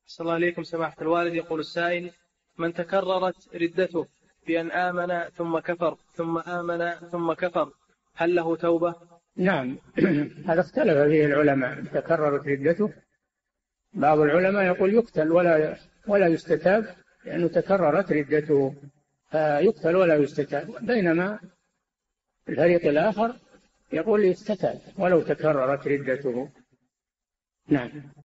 صلى الله عليكم سماحة الوالد. يقول السائل: من تكررت ردته بأن آمن ثم كفر ثم آمن ثم كفر، هل له توبة؟ نعم. هذا اختلف فيه العلماء. تكررت ردته، بعض العلماء يقول يقتل ولا يستتاب، لأنه تكررت ردته فيقتل ولا يستتاب، بينما الفريق الآخر يقول يستتاب ولو تكررت ردته. نعم.